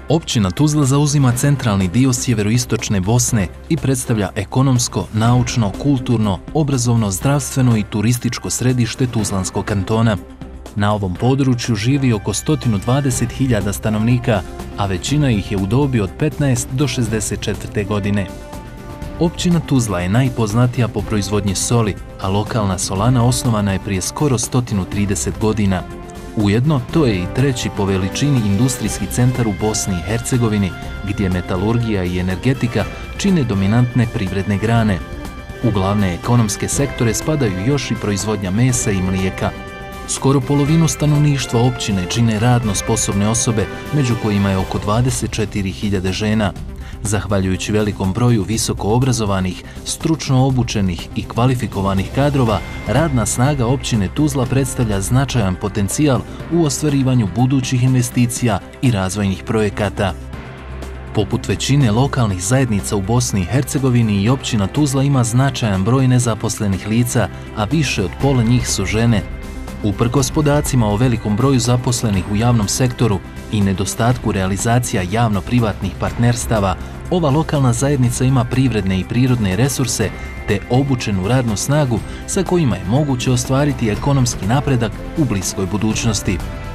Općina Tuzla zauzima centralni dio sjeveroistočne Bosne i predstavlja ekonomsko, naučno, kulturno, obrazovno, zdravstveno i turističko središte Tuzlanskog kantona. Na ovom području živi oko 120.000 stanovnika, a većina ih je u dobi od 15 do 64. godine. Općina Tuzla je najpoznatija po proizvodnji soli, a lokalna solana osnovana je prije skoro 130 godina. Ujedno, to je i treći po veličini industrijski centar u Bosni i Hercegovini, gdje metalurgija i energetika čine dominantne privredne grane. U glavne ekonomske sektore spadaju još i proizvodnja mesa i mlijeka. Skoro polovinu stanovništva općine čine radno sposobne osobe, među kojima je oko 24.000 žena. Zahvaljujući velikom broju visoko obrazovanih, stručno obučenih i kvalifikovanih kadrova, radna snaga općine Tuzla predstavlja značajan potencijal u ostvarivanju budućih investicija i razvojnih projekata. Poput većine lokalnih zajednica u Bosni i Hercegovini, i općina Tuzla ima značajan broj nezaposlenih lica, a više od pola njih su žene. Uprkos podacima o velikom broju zaposlenih u javnom sektoru i nedostatku realizacija javno-privatnih partnerstava, ova lokalna zajednica ima privredne i prirodne resurse te obučenu radnu snagu sa kojima je moguće ostvariti ekonomski napredak u bliskoj budućnosti.